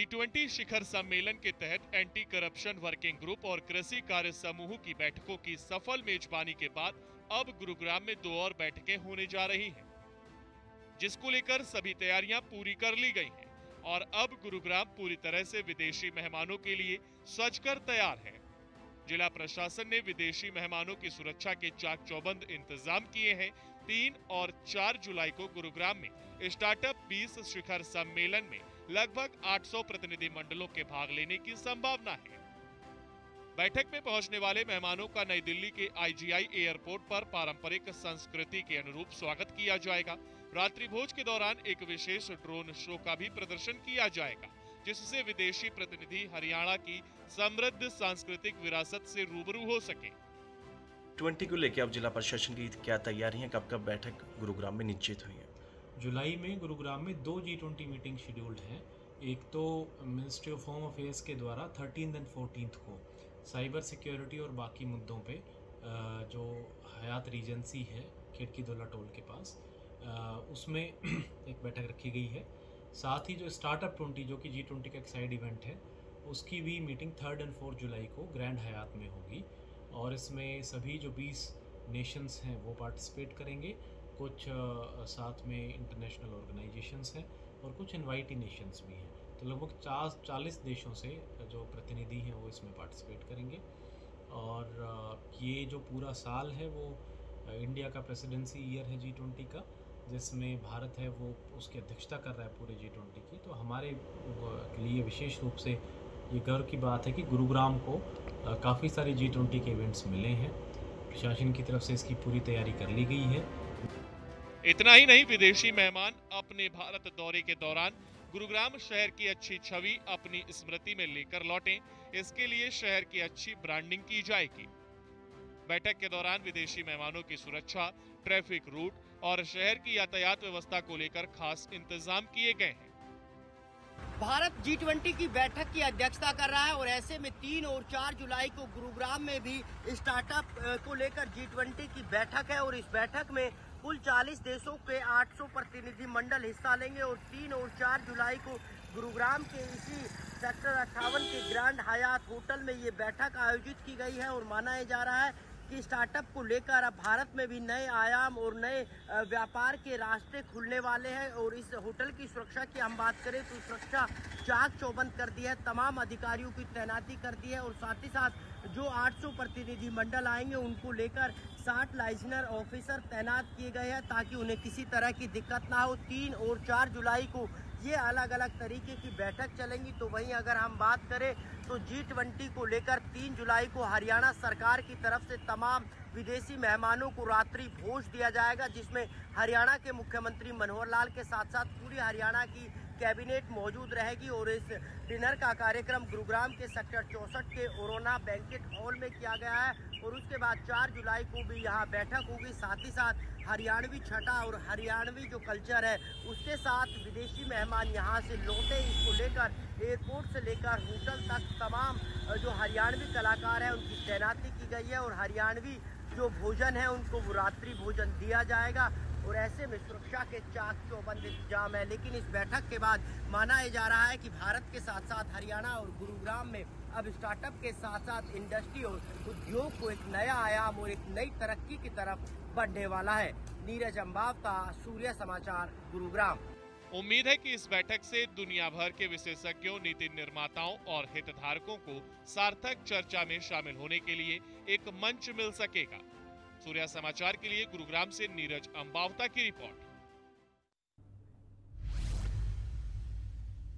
G20 शिखर सम्मेलन के तहत एंटी करप्शन वर्किंग ग्रुप और कृषि कार्य समूह की बैठकों की सफल मेजबानी के बाद अब गुरुग्राम में 2 और बैठकें होने जा रही हैं, जिसको लेकर सभी तैयारियां पूरी कर ली गई हैं और अब गुरुग्राम पूरी तरह से विदेशी मेहमानों के लिए सजकर तैयार है। जिला प्रशासन ने विदेशी मेहमानों की सुरक्षा के चाक चौबंद इंतजाम किए हैं। 3 और 4 जुलाई को गुरुग्राम में स्टार्टअप 20 शिखर सम्मेलन में लगभग 800 प्रतिनिधि मंडलों के भाग लेने की संभावना है। बैठक में पहुंचने वाले मेहमानों का नई दिल्ली के IGI एयरपोर्ट पर पारंपरिक संस्कृति के अनुरूप स्वागत किया जाएगा। रात्रि भोज के दौरान एक विशेष ड्रोन शो का भी प्रदर्शन किया जाएगा, जिससे विदेशी प्रतिनिधि हरियाणा की समृद्ध सांस्कृतिक विरासत से रूबरू हो सके। 20 को लेकर अब जिला प्रशासन की क्या तैयारियां, कब कब बैठक गुरुग्राम में निश्चित हुई है? जुलाई में गुरुग्राम में 2 G20 मीटिंग शेड्यूल्ड हैं। एक तो मिनिस्ट्री ऑफ होम अफेयर्स के द्वारा 13 और 14 को साइबर सिक्योरिटी और बाकी मुद्दों पे जो हयात रीजेंसी है खिड़की दुल्ला टोल के पास, उसमें एक बैठक रखी गई है। साथ ही जो स्टार्टअप 20 जो कि G20 का एक साइड इवेंट है, उसकी भी मीटिंग 3 और 4 जुलाई को ग्रैंड हयात में होगी और इसमें सभी जो 20 नेशंस हैं वो पार्टिसिपेट करेंगे। कुछ साथ में इंटरनेशनल ऑर्गेनाइजेशंस हैं और कुछ इनवाइटी नेशंस भी हैं। तो लगभग 40 देशों से जो प्रतिनिधि हैं वो इसमें पार्टिसिपेट करेंगे। और ये जो पूरा साल है वो इंडिया का प्रेसिडेंसी ईयर है G20 का, जिसमें भारत है वो उसकी अध्यक्षता कर रहा है पूरे G20 की। तो हमारे लिए विशेष रूप से ये गर्व की बात है कि गुरुग्राम को काफ़ी सारे G20 के इवेंट्स मिले हैं। प्रशासन की तरफ से इसकी पूरी तैयारी कर ली गई है। इतना ही नहीं, विदेशी मेहमान अपने भारत दौरे के दौरान गुरुग्राम शहर की अच्छी छवि अपनी स्मृति में लेकर लौटें, इसके लिए शहर की अच्छी ब्रांडिंग की जाएगी। बैठक के दौरान विदेशी मेहमानों की सुरक्षा, ट्रैफिक रूट और शहर की यातायात व्यवस्था को लेकर खास इंतजाम किए गए हैं। भारत G20 की बैठक की अध्यक्षता कर रहा है और ऐसे में 3 और 4 जुलाई को गुरुग्राम में भी स्टार्टअप को लेकर G20 की बैठक है और इस बैठक में कुल 40 देशों के 800 प्रतिनिधि मंडल हिस्सा लेंगे और 3 और 4 जुलाई को गुरुग्राम के इसी सेक्टर 58 के ग्रैंड हयात होटल में ये बैठक आयोजित की गई है और माना जा रहा है कि स्टार्टअप को लेकर अब भारत में भी नए आयाम और नए व्यापार के रास्ते खुलने वाले हैं। और इस होटल की सुरक्षा की हम बात करें तो सुरक्षा चाक चौबंद कर दी है, तमाम अधिकारियों की तैनाती कर दी है और साथ ही साथ जो 800 प्रतिनिधि मंडल आएंगे उनको लेकर 60 लाइसेंस ऑफिसर तैनात किए गए हैं ताकि उन्हें किसी तरह की दिक्कत ना हो। 3 और 4 जुलाई को ये अलग अलग तरीके की बैठक चलेंगी। तो वहीं अगर हम बात करें तो G20 को लेकर 3 जुलाई को हरियाणा सरकार की तरफ से तमाम विदेशी मेहमानों को रात्रि भोज दिया जाएगा, जिसमें हरियाणा के मुख्यमंत्री मनोहर लाल के साथ साथ पूरी हरियाणा की कैबिनेट मौजूद रहेगी। और इस डिनर का कार्यक्रम गुरुग्राम के सेक्टर 64 के ओरोना बैंकेट हॉल में किया गया है और उसके बाद 4 जुलाई को भी यहाँ बैठक होगी। साथ ही साथ हरियाणवी छठा और हरियाणवी जो कल्चर है उसके साथ विदेशी मेहमान यहाँ से लौटे, इसको लेकर एयरपोर्ट से लेकर होटल तक तमाम जो हरियाणवी कलाकार हैं उनकी तैनाती की गई है और हरियाणवी जो भोजन है उनको वो रात्रि भोजन दिया जाएगा और ऐसे में सुरक्षा के चाक चौबंद इंतजाम है। लेकिन इस बैठक के बाद माना जा रहा है कि भारत के साथ साथ हरियाणा और गुरुग्राम में अब स्टार्टअप के साथ साथ इंडस्ट्री और उद्योग को एक नया आयाम और एक नई तरक्की की तरफ बढ़ने वाला है। नीरज अंबावता, सूर्य समाचार, गुरुग्राम। उम्मीद है कि इस बैठक से दुनिया भर के विशेषज्ञों, नीति निर्माताओं और हितधारकों को सार्थक चर्चा में शामिल होने के लिए एक मंच मिल सकेगा। सूर्य समाचार के लिए गुरुग्राम से नीरज अंबावता की रिपोर्ट।